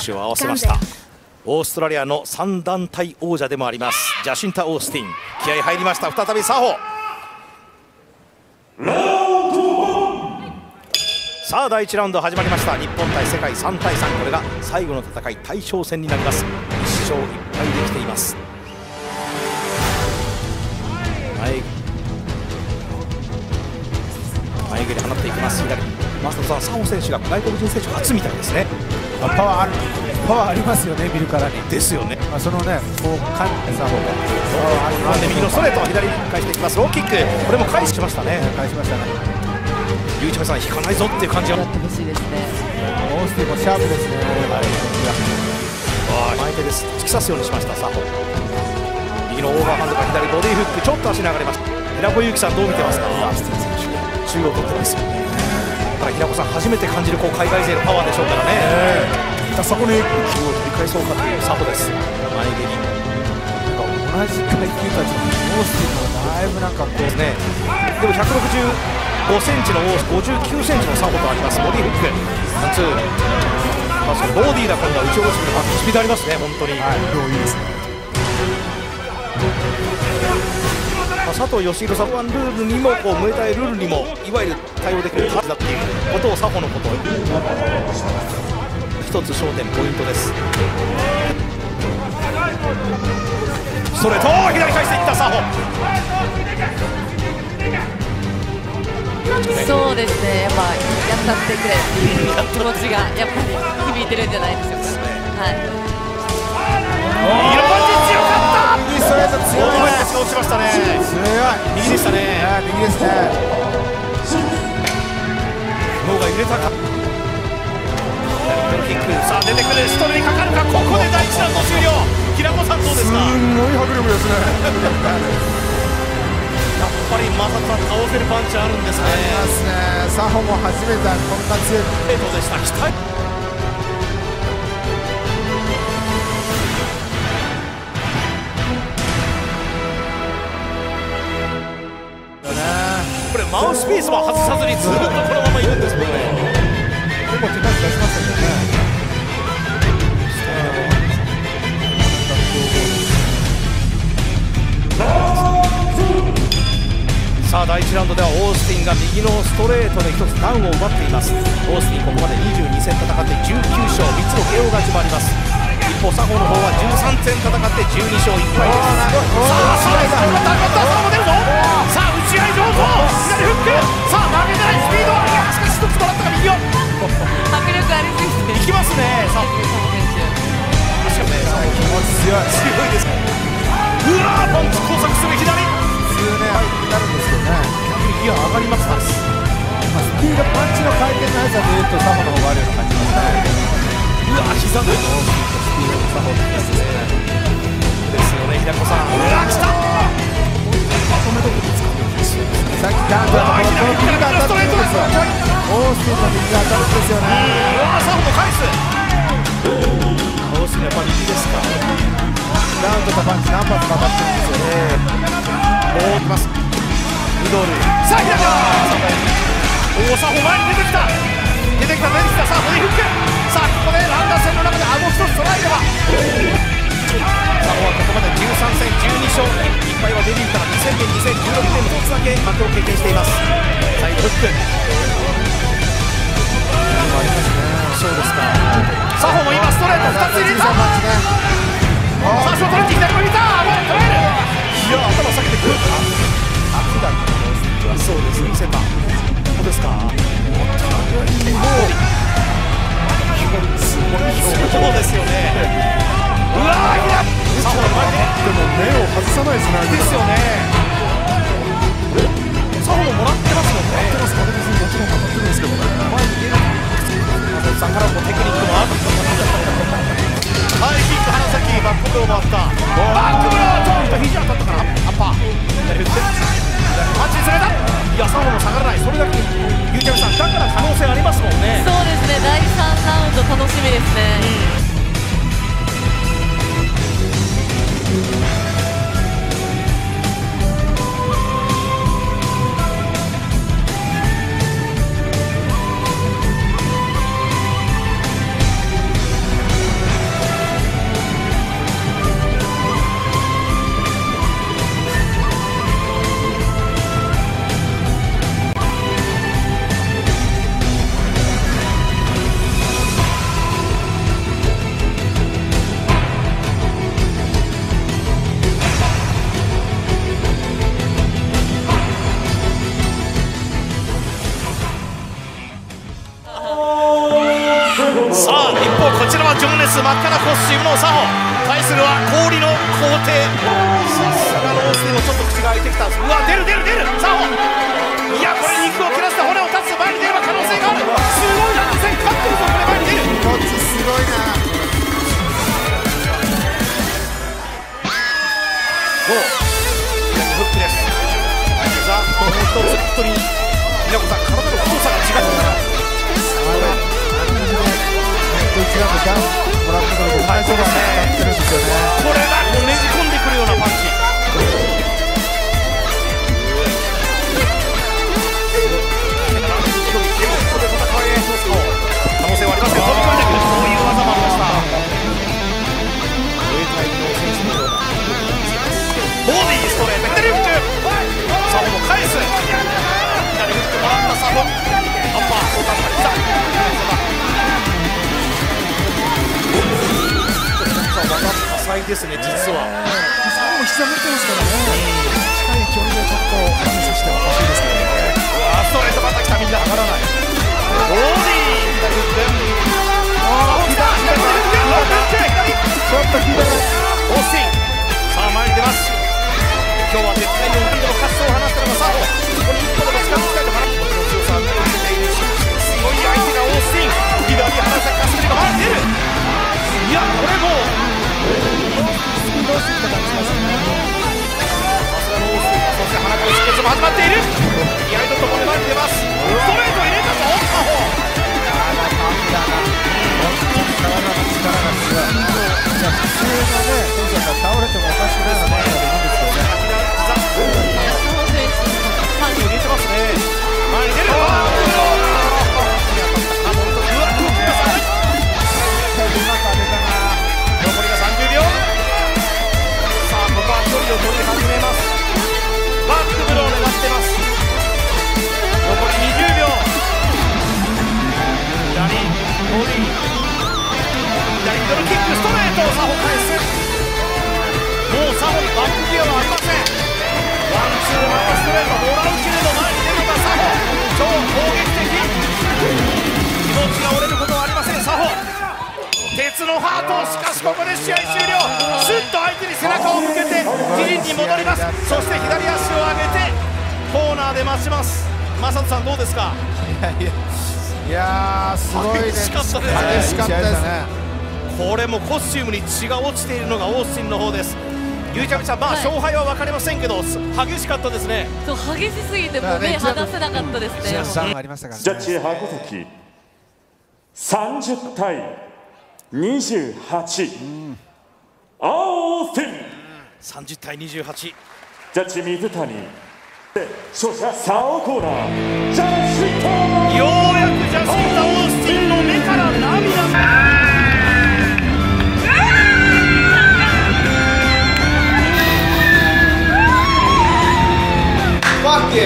手を合わせました。オーストラリアの3団体王者でもありますジャシンタ・オースティン、気合入りました。再びサホ。さあ第1ラウンド始まりました。日本対世界3対3、これが最後の戦い、大将戦になります。1勝1敗できています。前蹴り放っていきます。左マスターさん、サホ選手が外国人選手初みたいですね。 パワーありますよね、見るからに。 ですよね。 そのね、こう感じた方が右のストレートを左に返していきます。ローキック、これも返しましたね。 返しましたね。 ゆうちゃみさん、引かないぞっていう感じが。 やってほしいですね。 オースティンもシャープですね。 前手です。突き刺すようにしました。サホ。右のオーバーハンドから左ボディフック、ちょっと足流れました。平子祐希さん、どう見てますか。中央取ってますよね。だから平子さん、初めて感じるこう海外勢のパワーでしょうからね。そこに中央取り返そうかというサホです。前蹴り。 同じ階級たちのオースティンもだいぶなんかこうですね。でも165センチのオース、59センチのサホとあります。ボディフック、ワンツー。ボディだ今度は内押しのスピードありますね、本当に。 いいですね。 佐藤義弘さんはルールにもこうムエタイルールにもいわゆる対応できるはずだっていうことをサホのことを一つ焦点ポイントです。ストレートを左返していったサホ。 そうですね、やっぱやったってくれっていう気持ちがやっぱり響いてるんじゃないでしょうか。はい。 右のパンチ強かった。 右ストレート強いね。 落ちましたね。 強い。 右でしたね。 右ですね。 脳が揺れたか。キック、さあ出てくる。ストレーにかかるか。ここで第1ラウンド終了。平子さんどうですか。 すごい迫力ですね。 やっぱりまさか倒せるパンチあるんですね。 ありますね。サホも初めてこんな強いどうでした。期待。これマウスピースも外さずにずっとこのままいるんですもんね。 結構手数出しましたけどね。 さあ第1ラウンドではオースティンが右のストレートで1つダウンを奪っています。オースティンここまで22戦戦って19勝、3つの KO 勝ちもあります。一方サホの方は13戦戦って12勝1敗です。さあサホも出るぞ。さあ打ち合い上手、左フック。さあ負けてないスピード。いやしかし1つもらったか右を。 迫力ありすぎて。 いきますね。さあ気持ち強いです。うわーパンチ交錯する左。 普通ね、なるんですけどね。 逆にギア上がりますから。 スピード、パンチの回転の速さでいうとサホの方があるような感じですね。 うわ膝でスピードのサホですね。ですよね、平子さん。うわ来た。まとめどころですか。 さっきガンと右が当たってるんですよ。オースティンの右が当たるんですよね。 うわサホも返す。オースティンやっぱり右ですか。 ダウンとかパンチ何発か当たってるんですよね。 もういきます。ミドル。さあ左だ。おおサホ前に出てきた。さあボディフック。さあここでランダー戦の中で顎一つ捉えれば。サホはここまで13戦12勝1敗はデビューから2000年2016年の1つだけ負けを経験しています。最後フック。 ありますね。 そうですか。サホも今ストレート2つ入れた。さあショートレッジ左も入れた。捉える。いや頭下げてくる。そうです見せた。そうですか。もうそうですよね。うわー左。サホの前で。 でも目を外さないですね。 ですよね。サホももらってますもんね。 もちろんかかってるんですけどね。 前に出る。松本さんからもテクニックもある。ハイキック花咲バックブローもあった。バックブローちょっと肘当たったからアッパー。左振って。パンチそれだ。いやサホも下がらない。それだけゆうちゃみさんだから可能性ありますもんね。 そうですね、第3ラウンド楽しみですね。 さあ一方こちらは情熱真っ赤なコスチュームのサホ、対するは氷の皇帝。さすがのオースティンもちょっと口が開いてきた。うわ出るサホ、いやこれ肉を切らせて骨を立つ、前に出れば可能性がある。すごいな、全勝ってるぞ、これ前に出る。 こっちすごいな。 5フックです。さあもう一つ本当に平子さん、体の太さが違うから一段のダウンもらったので、最初が当たってるんですよね。 これがねじ込んでくるようなパンチ。可能性はありますよ。飛び込んでくる、そういう技もありました。上体の選手のようなボディーストレート、左フック、サホも返す。左フックもらったサホ、アッパーそうだったりさ多彩ですね、実は。 サホも膝持ってますからね。近い距離でちょっと反射しておかしいですけどね。 うわストレートまた来た、みんな上がらない。ボディー左フック、 ちょっと左オースティン、さあ前に出ます。今日は絶対のリードの滑走を放ったのがサホ、ここに一歩でも近づきたいと放っての強さを見せているし、強い相手がオースティン、左離さカステリが前に出る。いやこれもスピードをしてきた感じしますね。 さすがのオースティンは、そして鼻から出血も始まっている。気合とともに前に出ます。ストレート入れたぞサホ。 体の力が強い。普通のね、選手だったら倒れてもおかしくないようなものだと思うんですよね。 サホ選手パンチを入れてますね。前に出る。残りが30秒。さあここは距離を取り始めます。バックブローを狙ってます。残り20秒。左ボディ、左ミドルキック、ストレート、サホ返す。もうサホにバックギアはありません。ワンツーまたストレートもらうけれど前に出るのがサホ、超攻撃的。気持ちが折れることはありませんサホ。鉄のハート、しかしここで試合終了。シュッと相手に背中を向けて自陣に戻ります。そして左足を上げてコーナーで待ちます。マサトさんどうですか。 いやーすごいね。 激しかったですね。 激しかったですね。 これもコスチュームに血が落ちているのがオースティンの方です。ゆいちゃみさん、まあ、勝敗は分かりませんけど激しかったですね。 そう激しすぎてもう目離せなかったですね。 ジャッジ箱崎30対28、オースティン 30対28。 ジャッジ水谷勝者サオコーナージャシタ。 ようやくジャシータ・オースティンの目から涙が。戦い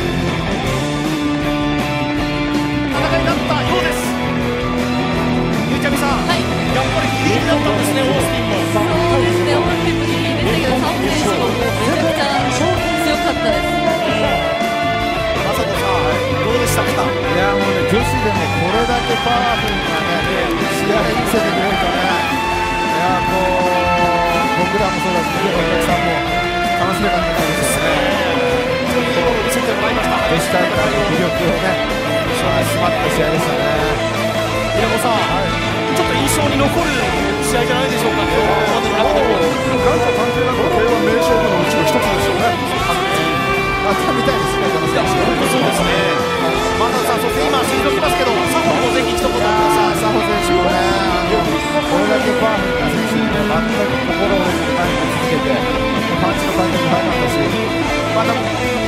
になったようです。ゆうちゃみさん、やっぱりギリギリだったんですね、オースティンも。 そうですね、オースティンもギリギリでしたけど、サホ選手もめちゃくちゃ強かったです。 マサトさん、どうでしたか。 いやもうね、女子でもこれだけパワフルなね、試合見せてくれるとね、いやこう僕らもそうだし、見てるお客さんも楽しめたんじゃないでしょうかね。 見せてもらいました。 女子大会の魅力をね、締まった試合でしたね。 平子さん、ちょっと印象に残る試合じゃないでしょうか。今日までの中でも。 元祖関係なく競馬名勝負のうちの一つですよね。また見たいですね、この選手。 本当そうですね。マサトさん、そして今退きますけど、サホもぜひ一言ください。 サホ選手もね、これだけパワフルな選手にね、全く心を折れずに前に続けて、パンチの感覚も早かったし、また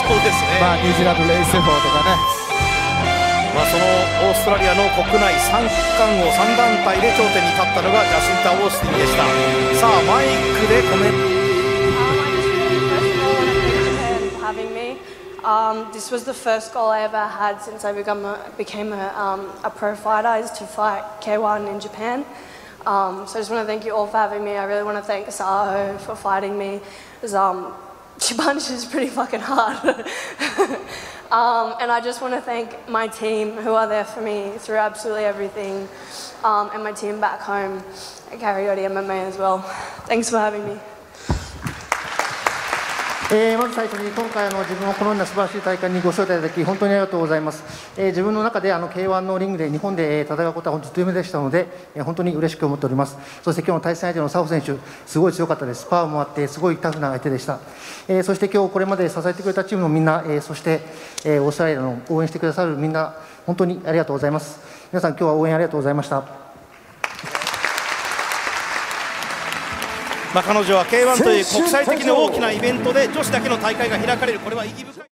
そうですね、 ニュージーランドレイセフォーとかね、 そのオーストラリアの国内3冠王3団体で頂点に立ったのがジャシンタ・オースティンでした。さあマイクでコメント。 This was the first goal I ever had since I became a pro fighter, is to fight K1 in Japan. So I just want to thank you all for having me. I really want to thank Asaho for fighting me, because she punches pretty fucking hard. And I just want to thank my team who are there for me through absolutely everything, and my team back home at Karaoke MMA as well. Thanks for having me. まず最初に今回自分をこのような素晴らしい大会にご招待いただき本当にありがとうございます。自分の中でK1 のリングで日本で戦うことはずっと夢でしたので、本当に嬉しく思っております。そして今日の対戦相手のサホ選手、すごい強かったです。パワーもあってすごいタフな相手でした。そして今日これまで支えてくれたチームのみんな、そしてオーストラリアの応援してくださるみんな、本当にありがとうございます。皆さん今日は応援ありがとうございました。 彼女は K1 という国際的な大きなイベントで女子だけの大会が開かれる、これは意義深い。